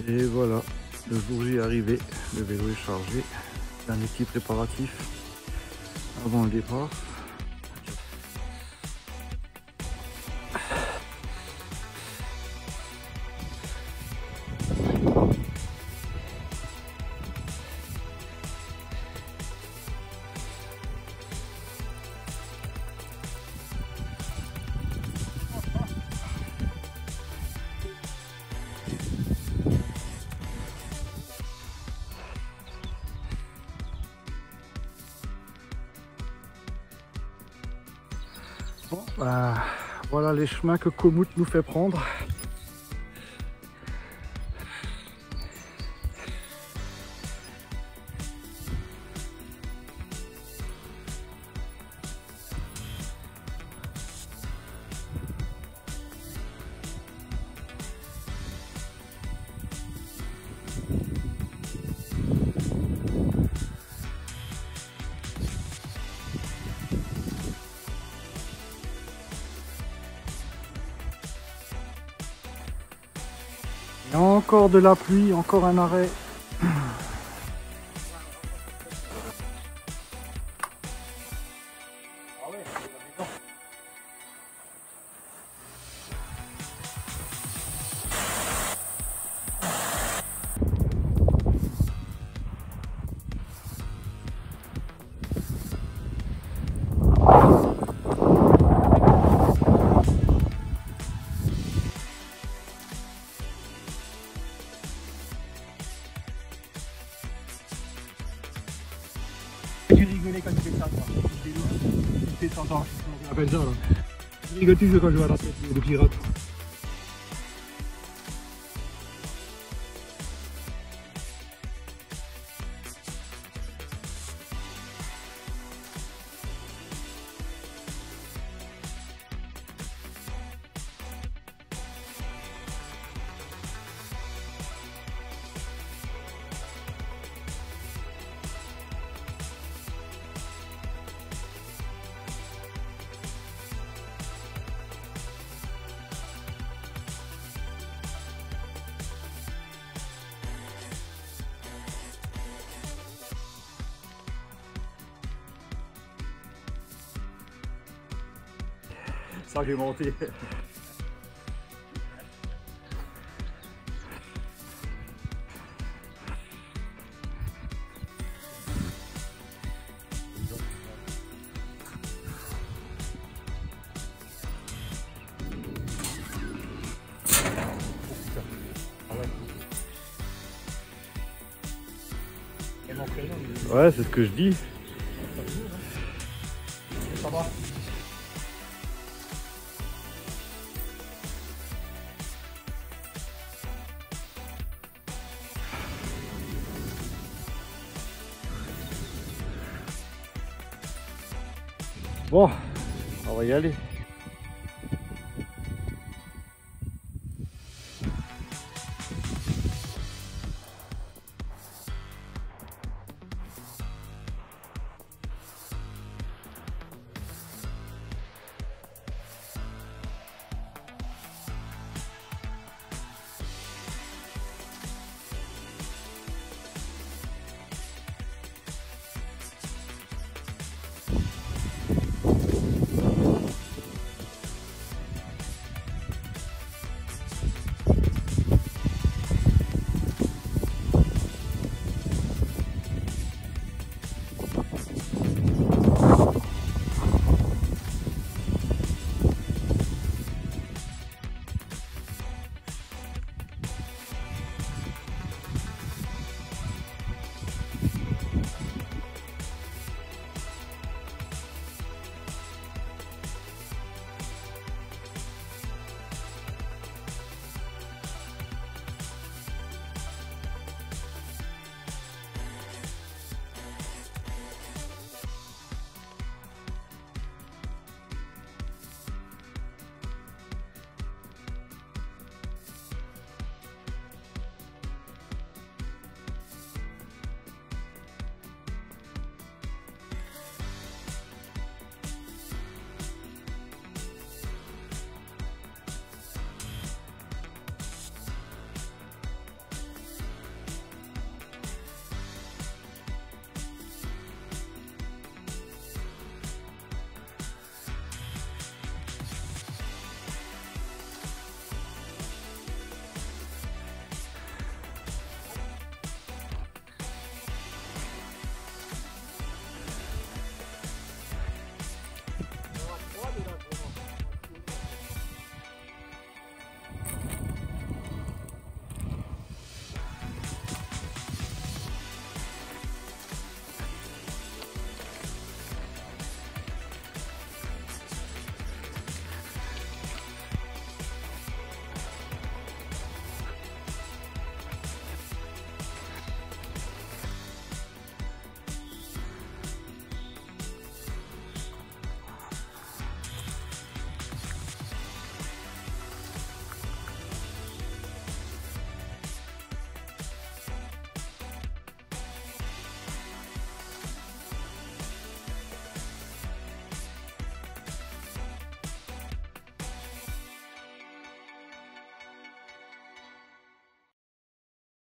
Et voilà, le jour J est arrivé, le vélo est chargé. Dernier petit préparatif avant le départ. Bon, voilà les chemins que Komoot nous fait prendre. Il y a encore de la pluie, encore un arrêt. Tu rigolais quand tu fais ça, toi. Tu fais ça, on appelle ça, là. Je rigole toujours quand je vois la tête de pirate. Ça j'ai monté. Ouais, c'est ce que je dis. Ça va. Bon, on va y aller.